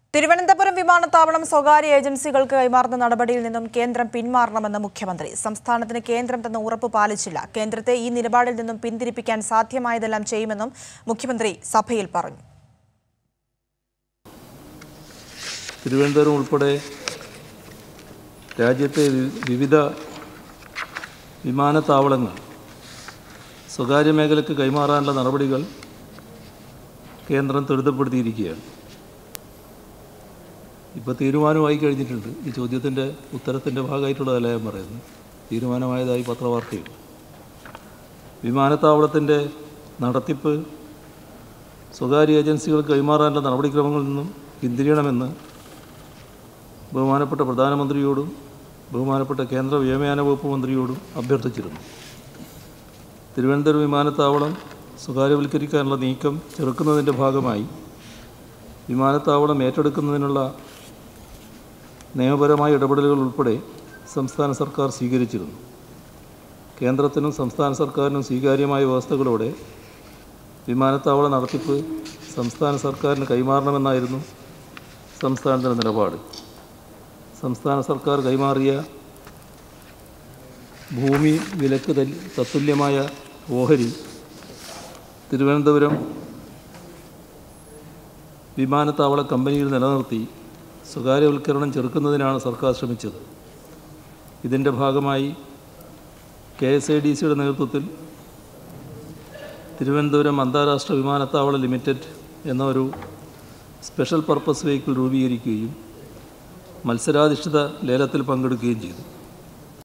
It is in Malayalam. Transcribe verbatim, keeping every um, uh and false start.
തിരുവനന്തപുരം വിമാനത്താവളം സ്വകാര്യ ഏജൻസികൾക്ക് കൈമാറുന്ന നടപടിയിൽ നിന്നും കേന്ദ്രം പിന്മാറണമെന്ന് മുഖ്യമന്ത്രി. സംസ്ഥാനത്തിന് കേന്ദ്രം തന്ന ഉറപ്പ് പാലിച്ചില്ല. കേന്ദ്രത്തെ ഈ നിലപാടിൽ നിന്നും പിന്തിരിപ്പിക്കാൻ സാധ്യമായതെല്ലാം ചെയ്യുമെന്നും മുഖ്യമന്ത്രി സഭയിൽ പറഞ്ഞു. തിരുവനന്തപുരം ഉൾപ്പെടെ രാജ്യത്തെ വിവിധ വിമാനത്താവളങ്ങൾ സ്വകാര്യ മേഖലയ്ക്ക് കൈമാറാനുള്ള നടപടികൾ കേന്ദ്രം ത്വരിതപ്പെടുത്തിയിരിക്കുകയാണ്. ഇപ്പോൾ തീരുമാനമായി കഴിഞ്ഞിട്ടുണ്ട്. ഈ ചോദ്യത്തിൻ്റെ ഉത്തരത്തിൻ്റെ ഭാഗമായിട്ടുള്ളതല്ല ഞാൻ പറയുന്നത്. തീരുമാനമായതായി പത്രവാർത്തയുണ്ട്. വിമാനത്താവളത്തിൻ്റെ നടത്തിപ്പ് സ്വകാര്യ ഏജൻസികൾക്ക് കൈമാറാനുള്ള നടപടിക്രമങ്ങളിൽ നിന്നും പിന്തിരിയണമെന്ന് ബഹുമാനപ്പെട്ട പ്രധാനമന്ത്രിയോടും ബഹുമാനപ്പെട്ട കേന്ദ്ര വ്യോമയാന വകുപ്പ് മന്ത്രിയോടും അഭ്യർത്ഥിച്ചിരുന്നു. തിരുവനന്തപുരം വിമാനത്താവളം സ്വകാര്യവൽക്കരിക്കാനുള്ള നീക്കം ചെറുക്കുന്നതിൻ്റെ ഭാഗമായി വിമാനത്താവളം ഏറ്റെടുക്കുന്നതിനുള്ള നിയമപരമായ ഇടപെടലുകൾ ഉൾപ്പെടെ സംസ്ഥാന സർക്കാർ സ്വീകരിച്ചിരുന്നു. കേന്ദ്രത്തിനും സംസ്ഥാന സർക്കാരിനും സ്വീകാര്യമായ വ്യവസ്ഥകളോടെ വിമാനത്താവള നടത്തിപ്പ് സംസ്ഥാന സർക്കാരിന് കൈമാറണമെന്നായിരുന്നു സംസ്ഥാനത്തിൻ്റെ നിലപാട്. സംസ്ഥാന സർക്കാർ കൈമാറിയ ഭൂമി വിലക്ക് തത്തുല്യമായ ഓഹരി തിരുവനന്തപുരം വിമാനത്താവള കമ്പനിയിൽ നിലനിർത്തി സ്വകാര്യവൽക്കരണം ചെറുക്കുന്നതിനാണ് സർക്കാർ ശ്രമിച്ചത്. ഇതിൻ്റെ ഭാഗമായി കെ എസ് ഐ ഡി സിയുടെ നേതൃത്വത്തിൽ തിരുവനന്തപുരം അന്താരാഷ്ട്ര വിമാനത്താവള ലിമിറ്റഡ് എന്ന ഒരു സ്പെഷ്യൽ പർപ്പസ് വെഹിക്കിൾ രൂപീകരിക്കുകയും മത്സരാധിഷ്ഠിത ലേലത്തിൽ പങ്കെടുക്കുകയും ചെയ്തു.